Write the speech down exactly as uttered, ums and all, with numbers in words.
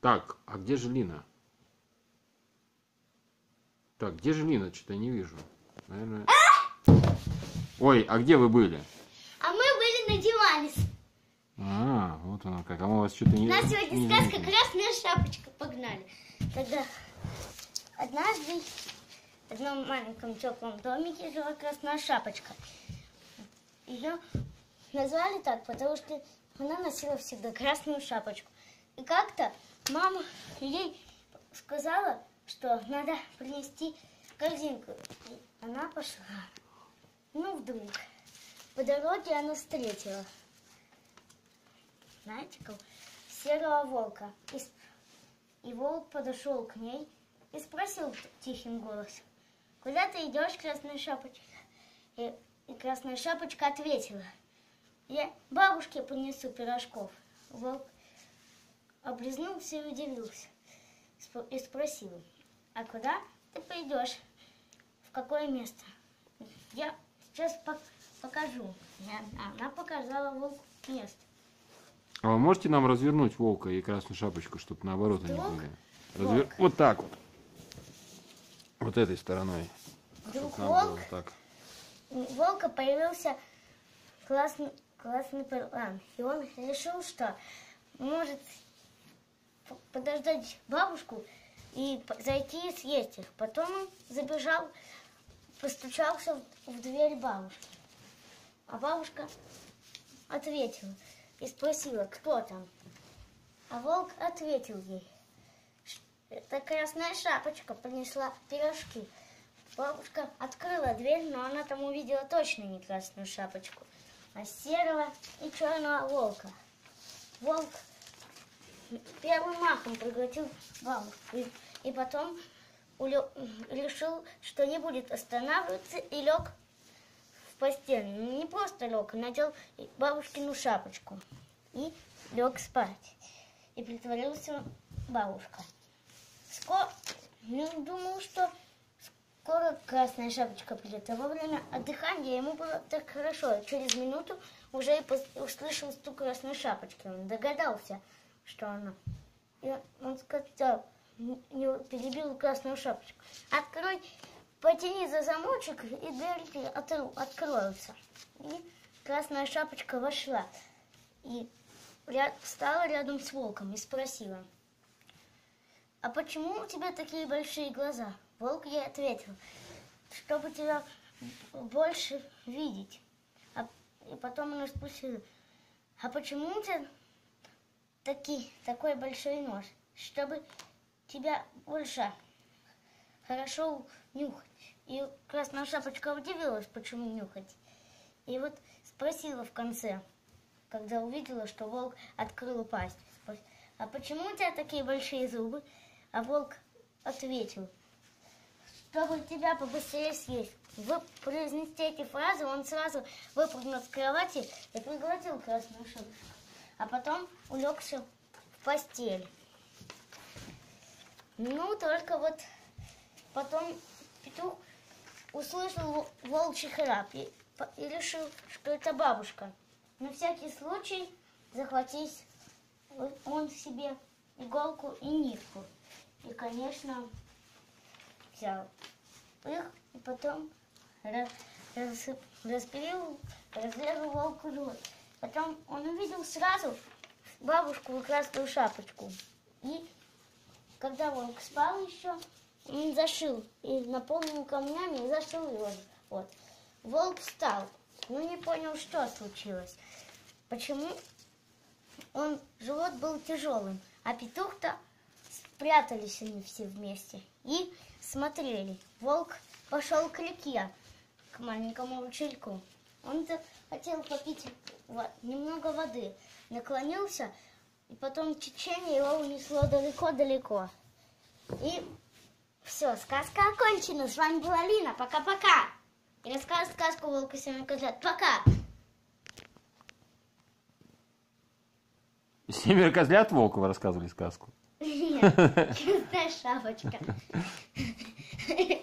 Так, а где же Лина? Так, где же Лина? Что-то я не вижу. Наверное... Ой, а где вы были? А мы были на диване. А, вот она как. А мы вас что-то не... У нас сегодня не сказка видели. «Красная шапочка». Погнали. Тогда однажды в одном маленьком теплом домике жила Красная Шапочка. Ее назвали так, потому что она носила всегда красную шапочку. И как-то мама ей сказала, что надо принести корзинку. И она пошла. Ну, вдруг по дороге она встретила, знаете, как серого волка. И, и волк подошел к ней и спросил тихим голосом: «Куда ты идешь, Красная Шапочка?» И, и Красная Шапочка ответила: «Я бабушке принесу пирожков». Волк облизнулся и удивился и спросил: «А куда ты пойдешь? В какое место?» «Я сейчас покажу». Она показала волку место. А вы можете нам развернуть волка и Красную Шапочку, чтобы наоборот они Вдруг были? Развер... Вот так вот. Вот этой стороной. Вдруг нам волк, было так. у волка появился классный, классный план. И он решил, что может подождать бабушку и зайти и съесть их. Потом он забежал, постучался в дверь бабушки. А бабушка ответила и спросила: «Кто там?» А волк ответил ей: «Это Красная Шапочка принесла пирожки». Бабушка открыла дверь, но она там увидела точно не Красную Шапочку, а серого и черного волка. Волк первым махом проглотил бабушку и, и потом улег, решил, что не будет останавливаться, и лег в постель. Не просто лег, а надел бабушкину шапочку и лег спать. И притворился бабушка. Скоро, я думал, что скоро Красная Шапочка придет, а во время отдыхания ему было так хорошо. Через минуту уже и услышал стук Красной Шапочки. Он догадался, что она. И он сказал, не перебил Красную Шапочку: «Открой, потяни за замочек, и дверь откроются». И Красная Шапочка вошла и встала рядом с волком и спросила: «А почему у тебя такие большие глаза?» Волк ей ответил: «Чтобы тебя больше видеть». А, и потом она спросила: «А почему у тебя таки, такой большой нос?» «Чтобы тебя больше хорошо нюхать». И Красная Шапочка удивилась, почему нюхать. И вот спросила в конце, когда увидела, что волк открыл пасть: «А почему у тебя такие большие зубы?» А волк ответил: «Чтобы тебя побыстрее съесть». Вы произнести эти фразы, он сразу выпрыгнул с кровати и проглотил Красную Шапочку, а потом улегся в постель. Ну, только вот потом петух услышал волчий храп и, и решил, что это бабушка. На всякий случай захватить он себе иголку и нитку. И, конечно, взял их и потом распилил, разрезал волку живот. Потом он увидел сразу бабушку и Красную Шапочку. И когда волк спал еще, он зашил и наполнил камнями и зашил его. Вот. Волк встал, но не понял, что случилось. Почему он, живот был тяжелым, а петух-то спрятались они все вместе и смотрели. Волк пошел к реке, к маленькому ручейку. Он хотел попить немного воды, наклонился, и потом течение его унесло далеко-далеко. И все, сказка окончена. С вами была Лина. Пока-пока. И рассказывает сказку «Волк и семь козлят». Пока. Семеро козлят Волкова рассказывали сказку? Нет, Красная Шапочка.